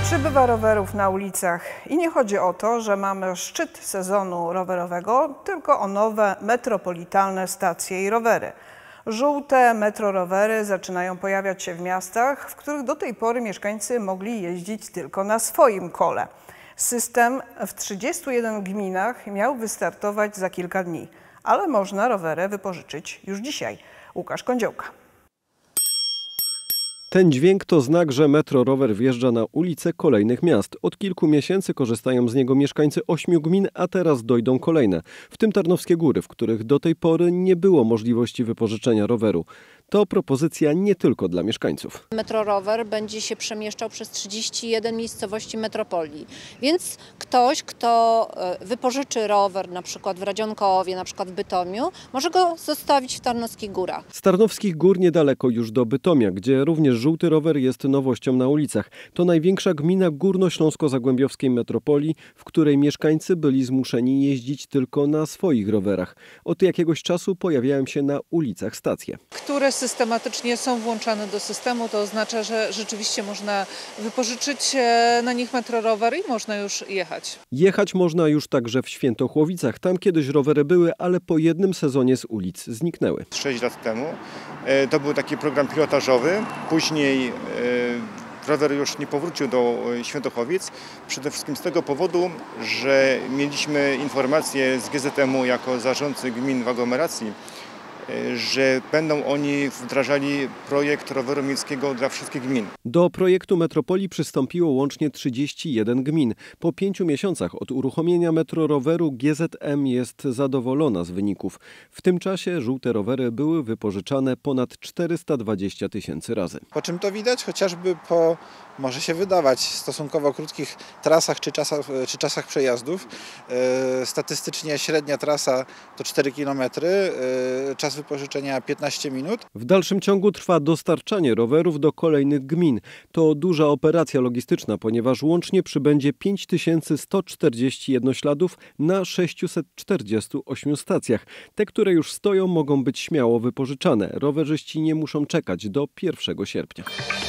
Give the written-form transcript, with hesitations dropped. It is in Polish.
Przybywa rowerów na ulicach i nie chodzi o to, że mamy szczyt sezonu rowerowego, tylko o nowe metropolitalne stacje i rowery. Żółte metrorowery zaczynają pojawiać się w miastach, w których do tej pory mieszkańcy mogli jeździć tylko na swoim kole. System w 31 gminach miał wystartować za kilka dni, ale można rowery wypożyczyć już dzisiaj. Łukasz Kądziołka. Ten dźwięk to znak, że metrorower wjeżdża na ulice kolejnych miast. Od kilku miesięcy korzystają z niego mieszkańcy 8 gmin, a teraz dojdą kolejne, w tym Tarnowskie Góry, w których do tej pory nie było możliwości wypożyczenia roweru. To propozycja nie tylko dla mieszkańców. Metrorower będzie się przemieszczał przez 31 miejscowości metropolii, więc ktoś, kto wypożyczy rower na przykład w Radzionkowie, na przykład w Bytomiu, może go zostawić w Tarnowskich Górach. Z Tarnowskich Gór niedaleko już do Bytomia, gdzie również żółty rower jest nowością na ulicach. To największa gmina górnośląsko-zagłębiowskiej metropolii, w której mieszkańcy byli zmuszeni jeździć tylko na swoich rowerach. Od jakiegoś czasu pojawiają się na ulicach stacje, które systematycznie są włączane do systemu. To oznacza, że rzeczywiście można wypożyczyć na nich metrorower i można już jechać. Jechać można już także w Świętochłowicach. Tam kiedyś rowery były, ale po jednym sezonie z ulic zniknęły. 6 lat temu to był taki program pilotażowy. Później rower już nie powrócił do Świętochłowic. Przede wszystkim z tego powodu, że mieliśmy informację z GZM-u jako zarządcy gmin w aglomeracji, że będą oni wdrażali projekt roweru miejskiego dla wszystkich gmin. Do projektu Metropolii przystąpiło łącznie 31 gmin. Po 5 miesiącach od uruchomienia metroroweru GZM jest zadowolona z wyników. W tym czasie żółte rowery były wypożyczane ponad 420 000 razy. Po czym to widać? Chociażby po, może się wydawać, stosunkowo krótkich trasach czy czasach przejazdów. Statystycznie średnia trasa to 4 km, czas wypożyczenia 15 minut. W dalszym ciągu trwa dostarczanie rowerów do kolejnych gmin. To duża operacja logistyczna, ponieważ łącznie przybędzie 5140 jednośladów na 648 stacjach. Te, które już stoją, mogą być śmiało wypożyczane. Rowerzyści nie muszą czekać do 1 sierpnia.